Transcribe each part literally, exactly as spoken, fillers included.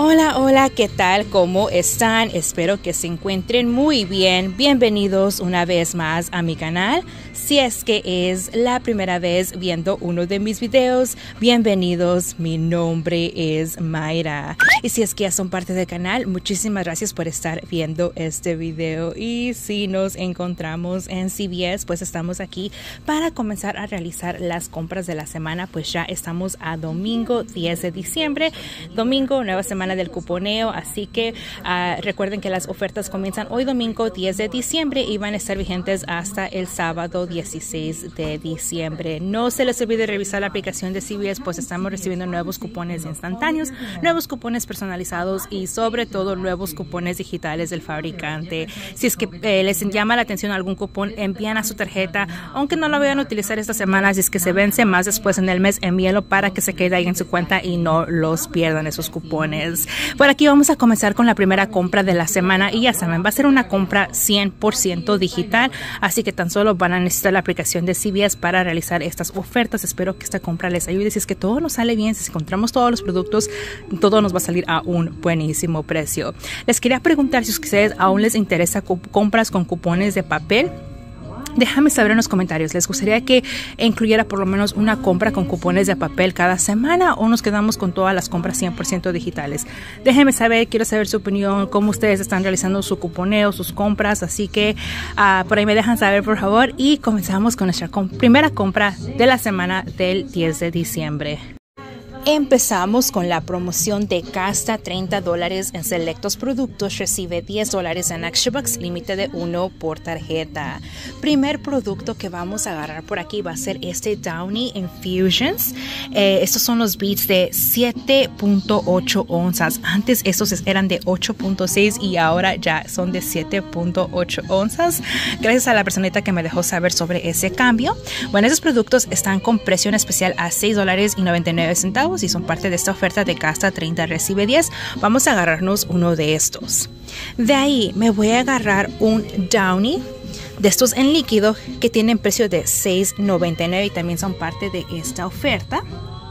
Hola, hola, ¿qué tal? ¿Cómo están? Espero que se encuentren muy bien. Bienvenidos una vez más a mi canal. Si es que es la primera vez viendo uno de mis videos, bienvenidos. Mi nombre es Mayra. Y si es que ya son parte del canal, muchísimas gracias por estar viendo este video. Y si nos encontramos en C V S, pues estamos aquí para comenzar a realizar las compras de la semana. Pues ya estamos a domingo diez de diciembre. Domingo, nueva semana del cuponeo, así que uh, recuerden que las ofertas comienzan hoy domingo diez de diciembre y van a estar vigentes hasta el sábado dieciséis de diciembre. No se les olvide revisar la aplicación de C V S, pues estamos recibiendo nuevos cupones instantáneos, nuevos cupones personalizados y sobre todo nuevos cupones digitales del fabricante. Si es que eh, les llama la atención algún cupón, envían a su tarjeta, aunque no lo vayan a utilizar esta semana. Si es que se vence más después en el mes, envíenlo para que se quede ahí en su cuenta y no los pierdan esos cupones. Por aquí vamos a comenzar con la primera compra de la semana y ya saben, va a ser una compra cien por ciento digital, así que tan solo van a necesitar la aplicación de C V S para realizar estas ofertas. Espero que esta compra les ayude. Si es que todo nos sale bien, si encontramos todos los productos, todo nos va a salir a un buenísimo precio. Les quería preguntar si a ustedes aún les interesa compras con cupones de papel. Déjame saber en los comentarios, ¿les gustaría que incluyera por lo menos una compra con cupones de papel cada semana o nos quedamos con todas las compras cien por ciento digitales? Déjenme saber, quiero saber su opinión, cómo ustedes están realizando su cuponeo, sus compras, así que uh, por ahí me dejan saber, por favor, y comenzamos con nuestra comp- primera compra de la semana del diez de diciembre. Empezamos con la promoción de gasta treinta dólares en selectos productos, recibe diez dólares en Extra Bucks, límite de uno por tarjeta. Primer producto que vamos a agarrar por aquí va a ser este Downy Infusions. Eh, estos son los beats de siete punto ocho onzas. Antes estos eran de ocho punto seis y ahora ya son de siete punto ocho onzas. Gracias a la personita que me dejó saber sobre ese cambio. Bueno, esos productos están con precio en especial a seis dólares y noventa y nueve centavos. Y son parte de esta oferta de gasta treinta, recibe diez. Vamos a agarrarnos uno de estos. De ahí me voy a agarrar un Downy de estos en líquido que tienen precio de seis noventa y nueve y también son parte de esta oferta.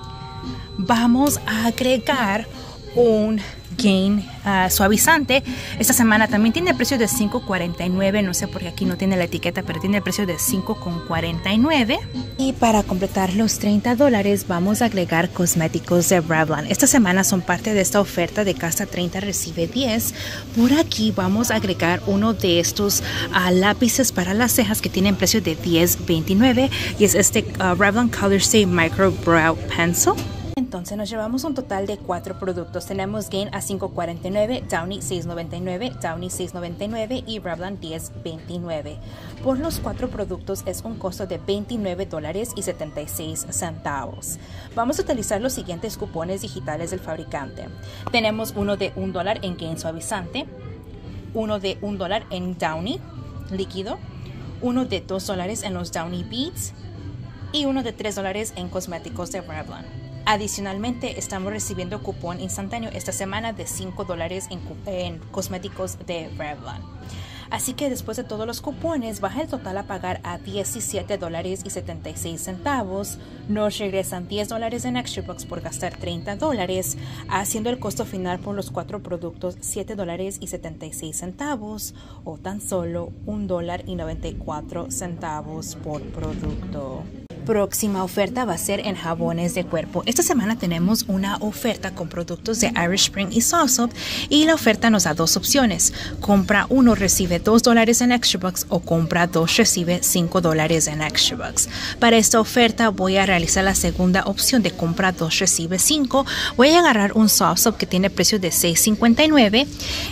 Vamos a agregar un Gain uh, suavizante. Esta semana también tiene precio de cinco cuarenta y nueve. No sé por qué aquí no tiene la etiqueta, pero tiene el precio de cinco cuarenta y nueve. Y para completar los treinta dólares vamos a agregar cosméticos de Revlon. Esta semana son parte de esta oferta de gasta treinta, recibe diez. Por aquí vamos a agregar uno de estos uh, lápices para las cejas que tienen precio de diez veintinueve. Y es este uh, Revlon Color Stay Micro Brow Pencil. Entonces nos llevamos un total de cuatro productos. Tenemos Gain a cinco cuarenta y nueve, Downy seis noventa y nueve, Downy seis noventa y nueve y Revlon diez veintinueve. Por los cuatro productos es un costo de veintinueve dólares y setenta y seis centavos. Vamos a utilizar los siguientes cupones digitales del fabricante. Tenemos uno de un dólar en Gain suavizante, uno de un dólar en Downy líquido, uno de dos dólares en los Downy Beads y uno de tres dólares en cosméticos de Revlon. Adicionalmente, estamos recibiendo cupón instantáneo esta semana de cinco dólares en, en cosméticos de Revlon. Así que después de todos los cupones, baja el total a pagar a diecisiete dólares y setenta y seis centavos. Nos regresan diez dólares en Extra Bucks por gastar treinta dólares, haciendo el costo final por los cuatro productos siete dólares y setenta y seis centavos o tan solo un dólar y noventa y cuatro centavos por producto. Próxima oferta va a ser en jabones de cuerpo. Esta semana tenemos una oferta con productos de Irish Spring y Soft y la oferta nos da dos opciones. Compra uno, recibe dos dólares en Extra Bucks o compra dos, recibe cinco dólares en Extra Bucks. Para esta oferta voy a realizar la segunda opción de compra dos, recibe cinco. Voy a agarrar un Soft que tiene precio de seis cincuenta y nueve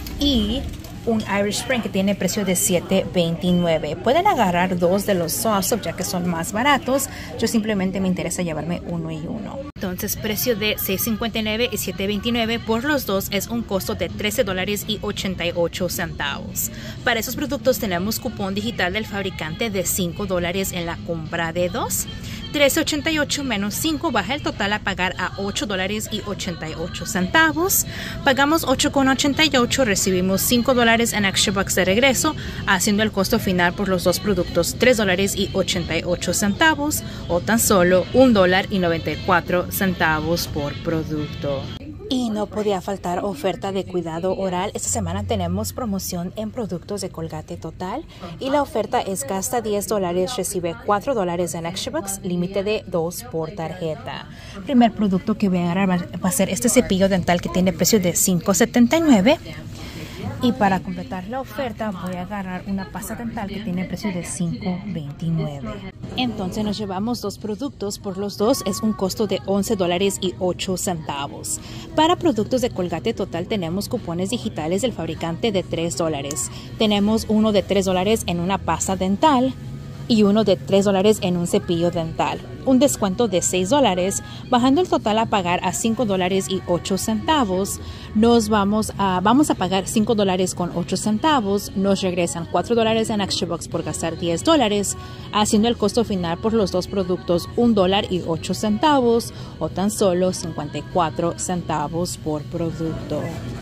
y un Irish Spring que tiene precio de siete veintinueve. Pueden agarrar dos de los Soft ya que son más baratos. Yo simplemente me interesa llevarme uno y uno. Entonces, precio de seis cincuenta y nueve y siete veintinueve por los dos es un costo de trece dólares y ochenta y ocho centavos. Para esos productos tenemos cupón digital del fabricante de cinco dólares en la compra de dos. trece ochenta y ocho menos cinco baja el total a pagar a ocho dólares y ochenta y ocho centavos. Pagamos ocho ochenta y ocho, recibimos cinco dólares en Extra Bucks de regreso, haciendo el costo final por los dos productos tres dólares y ochenta y ocho centavos o tan solo un dólar y noventa y cuatro centavos por producto. Y no podía faltar oferta de cuidado oral. Esta semana tenemos promoción en productos de Colgate Total y la oferta es gasta diez dólares, recibe cuatro dólares en Extra Bucks, límite de dos por tarjeta. Primer producto que voy a agarrar va a ser este cepillo dental que tiene precio de cinco setenta y nueve. Y para completar la oferta voy a agarrar una pasta dental que tiene precio de cinco veintinueve. Entonces nos llevamos dos productos, por los dos es un costo de once dólares y ocho centavos. Para productos de Colgate Total tenemos cupones digitales del fabricante de tres dólares. Tenemos uno de tres dólares en una pasta dental y uno de tres dólares en un cepillo dental. Un descuento de seis dólares, bajando el total a pagar a cinco dólares y ocho centavos. Nos vamos a, vamos a pagar cinco dólares con ocho centavos. Nos regresan cuatro dólares en Extra Bucks por gastar diez dólares, haciendo el costo final por los dos productos un dólar y ocho centavos o tan solo cincuenta y cuatro centavos por producto.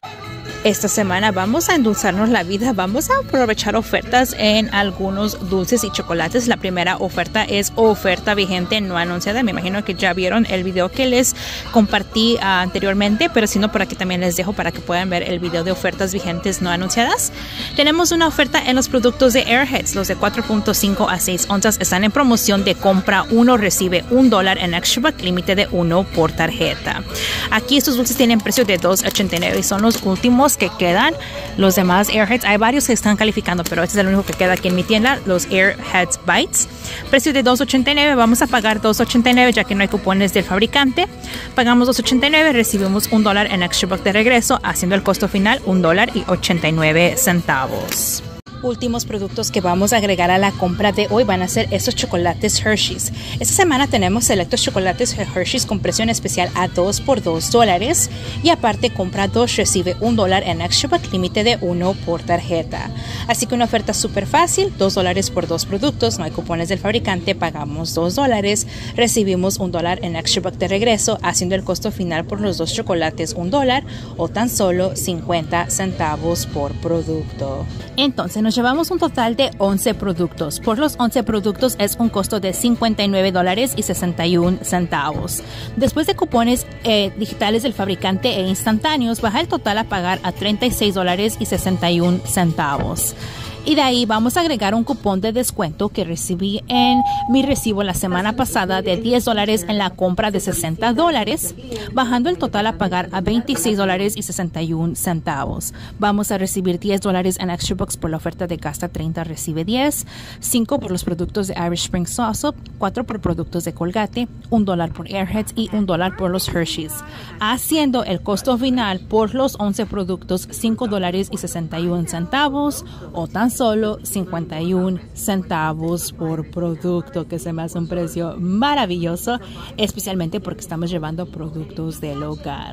Esta semana vamos a endulzarnos la vida, vamos a aprovechar ofertas en algunos dulces y chocolates. La primera oferta es oferta vigente no anunciada. Me imagino que ya vieron el video que les compartí uh, anteriormente, pero si no, por aquí también les dejo para que puedan ver el video de ofertas vigentes no anunciadas. Tenemos una oferta en los productos de Airheads, los de cuatro punto cinco a seis onzas están en promoción de compra uno recibe un dólar en Extra Buck, límite de uno por tarjeta. Aquí estos dulces tienen precio de dos ochenta y nueve y son los últimos que quedan. Los demás Airheads, hay varios que están calificando, pero este es el único que queda aquí en mi tienda, los Airheads Bites. Precio de dos ochenta y nueve, vamos a pagar dos ochenta y nueve ya que no hay cupones del fabricante. Pagamos dos ochenta y nueve, recibimos un dólar en Extra Buck de regreso, haciendo el costo final un dólar y ochenta y nueve centavos. Últimos productos que vamos a agregar a la compra de hoy van a ser estos chocolates Hershey's. Esta semana tenemos selectos chocolates Hershey's con presión especial a dos por dos dólares y aparte compra dos recibe un dólar en Extra Buck, límite de uno por tarjeta. Así que una oferta súper fácil, dos dólares por dos productos, no hay cupones del fabricante, pagamos dos dólares, recibimos un dólar en Extra Buck de regreso, haciendo el costo final por los dos chocolates un dólar o tan solo cincuenta centavos por producto. Entonces nos llevamos un total de once productos. Por los once productos es un costo de cincuenta y nueve dólares y sesenta y un centavos. Después de cupones eh, digitales del fabricante e instantáneos, baja el total a pagar a treinta y seis dólares y sesenta y un centavos. Y de ahí vamos a agregar un cupón de descuento que recibí en mi recibo la semana pasada de diez dólares en la compra de sesenta dólares, bajando el total a pagar a veintiséis dólares y sesenta y un centavos. Vamos a recibir diez dólares en Extra Bucks por la oferta de gasta treinta, recibe diez, cinco por los productos de Irish Spring Sauce Up, cuatro por productos de Colgate, un dólar por Airheads y un dólar por los Hershey's, haciendo el costo final por los once productos cinco dólares y sesenta y un centavos o tan solo cincuenta y un centavos por producto, que se me hace un precio maravilloso, especialmente porque estamos llevando productos del hogar.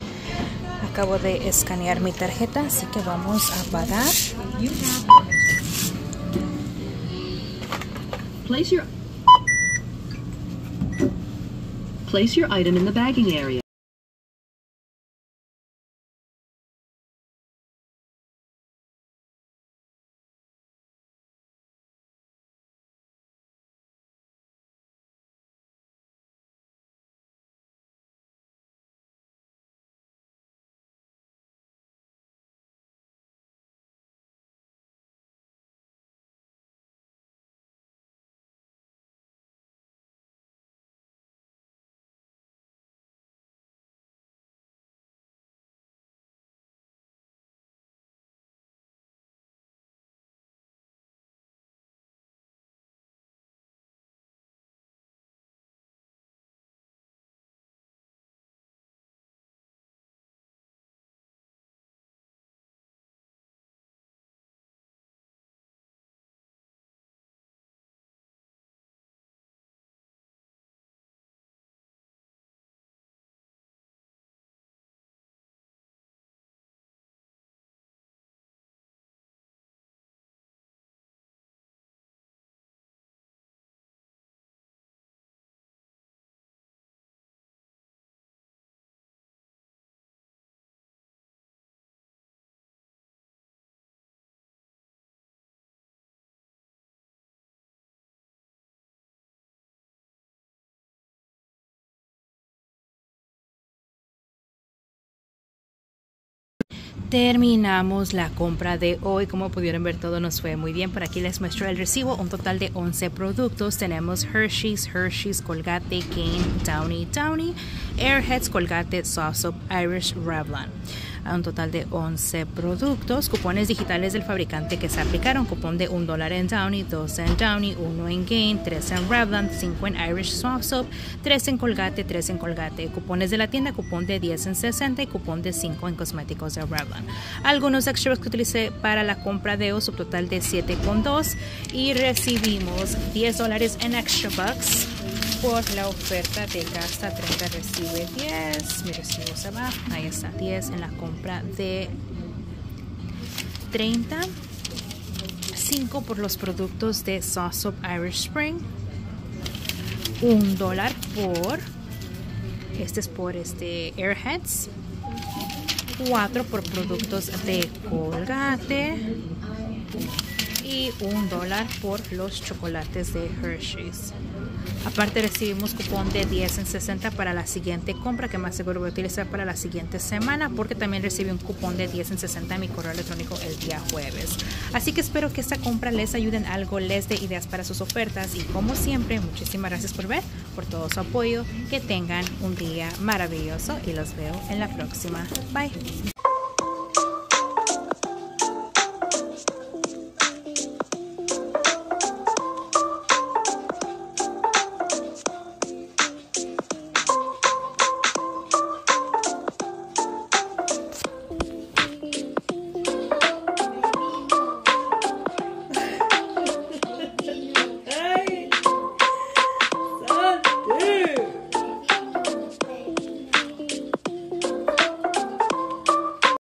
Acabo de escanear mi tarjeta, así que vamos a pagar. Place your, place your item in the bagging area. Terminamos la compra de hoy. Como pudieron ver, todo nos fue muy bien. Por aquí les muestro el recibo. Un total de once productos. Tenemos Hershey's, Hershey's, Colgate, Gain, Downy, Downy, Airheads, Colgate, Soft Soap, Irish, Revlon. Un total de once productos. Cupones digitales del fabricante que se aplicaron. Cupón de un dólar en Downy, dos en Downy, uno en Gain, tres en Revlon, cinco en Irish Soft Soap, tres en Colgate, tres en Colgate. Cupones de la tienda, cupón de diez en sesenta y cupón de cinco en cosméticos de Revlon. Algunos extras que utilicé para la compra de hoy, subtotal de siete con dos, y recibimos diez dólares en extra bucks por la oferta de gasta treinta, recibe diez. Mi recibo se va, ahí está, diez en la compra de treinta, cinco por los productos de Soft Soap Irish Spring, un dólar por, este es por este Airheads, cuatro por productos de Colgate y un dólar por los chocolates de Hershey's. Aparte recibimos cupón de diez en sesenta para la siguiente compra, que más seguro voy a utilizar para la siguiente semana, porque también recibí un cupón de diez en sesenta en mi correo electrónico el día jueves. Así que espero que esta compra les ayude en algo, les dé ideas para sus ofertas, y como siempre, muchísimas gracias por ver, por todo su apoyo. Que tengan un día maravilloso y los veo en la próxima. Bye.